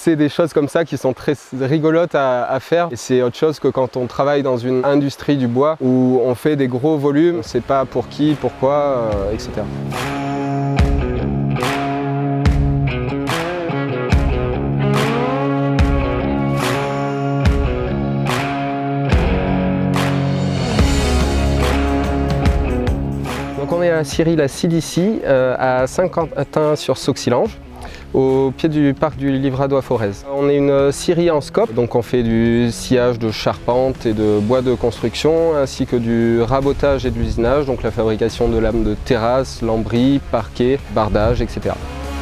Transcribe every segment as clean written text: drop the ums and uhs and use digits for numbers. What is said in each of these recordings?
C'est des choses comme ça qui sont très rigolotes à faire. Et c'est autre chose que quand on travaille dans une industrie du bois où on fait des gros volumes, on ne sait pas pour qui, pourquoi, etc. Donc on est à la scierie La Cilicie, à Saint-Quentin-sur-Sauxilange, au pied du parc du Livradois à Forez. On est une scierie en scope, donc on fait du sciage de charpente et de bois de construction, ainsi que du rabotage et de l'usinage, donc la fabrication de lames de terrasse, lambris, parquets, bardage, etc.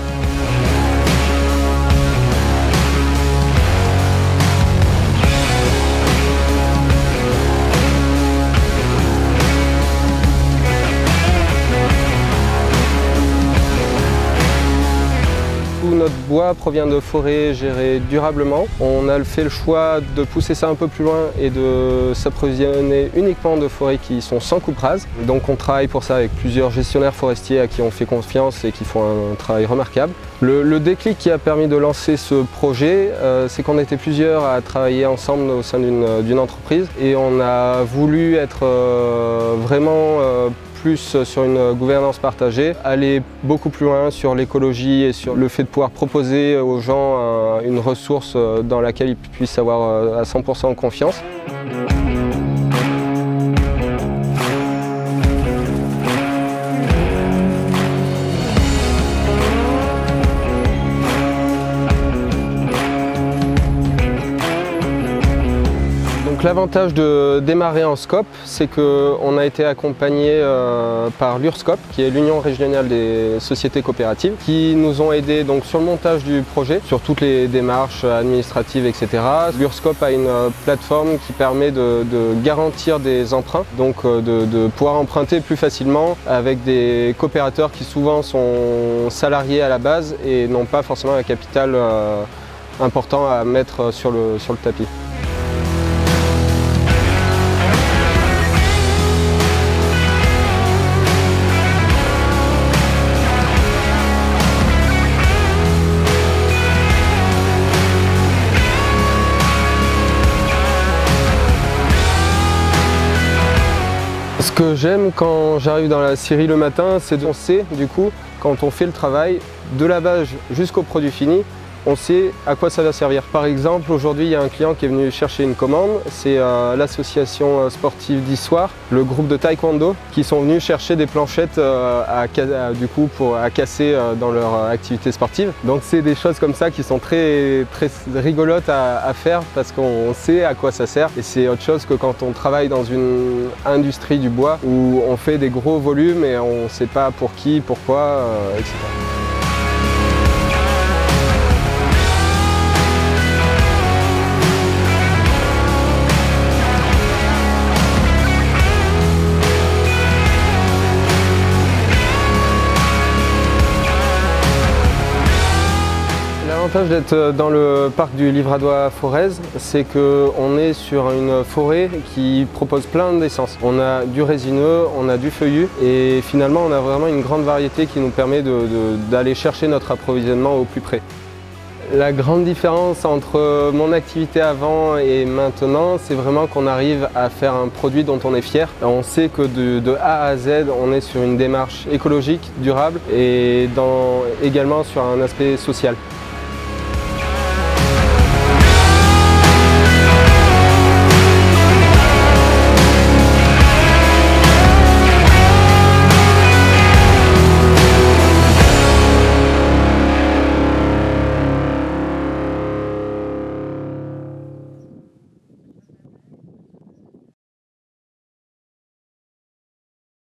Notre bois provient de forêts gérées durablement. On a fait le choix de pousser ça un peu plus loin et de s'approvisionner uniquement de forêts qui sont sans coupe rase. Donc on travaille pour ça avec plusieurs gestionnaires forestiers à qui on fait confiance et qui font un travail remarquable. Le déclic qui a permis de lancer ce projet, c'est qu'on était plusieurs à travailler ensemble au sein d'une entreprise et on a voulu être vraiment plus sur une gouvernance partagée, aller beaucoup plus loin sur l'écologie et sur le fait de pouvoir proposer aux gens une ressource dans laquelle ils puissent avoir à 100% confiance. L'avantage de démarrer en scope, c'est qu'on a été accompagné par l'URSCOP, qui est l'Union régionale des sociétés coopératives, qui nous ont aidés donc, sur le montage du projet, sur toutes les démarches administratives, etc. L'URSCOP a une plateforme qui permet de garantir des emprunts, donc de pouvoir emprunter plus facilement avec des coopérateurs qui souvent sont salariés à la base et n'ont pas forcément un capital important à mettre sur le tapis. Ce que j'aime quand j'arrive dans la scierie le matin, c'est qu'on sait, du coup, quand on fait le travail, de la base jusqu'au produit fini, on sait à quoi ça va servir. Par exemple, aujourd'hui, il y a un client qui est venu chercher une commande, c'est l'association sportive d'Issoire, le groupe de taekwondo, qui sont venus chercher des planchettes à casser dans leur activité sportive. Donc c'est des choses comme ça qui sont très rigolotes à faire parce qu'on sait à quoi ça sert. Et c'est autre chose que quand on travaille dans une industrie du bois où on fait des gros volumes et on ne sait pas pour qui, pourquoi, etc. L'avantage d'être dans le parc du Livradois à Forez, c'est qu'on est sur une forêt qui propose plein d'essences. On a du résineux, on a du feuillu et finalement on a vraiment une grande variété qui nous permet d'aller chercher notre approvisionnement au plus près. La grande différence entre mon activité avant et maintenant, c'est vraiment qu'on arrive à faire un produit dont on est fier. On sait que de A à Z, on est sur une démarche écologique, durable et également sur un aspect social.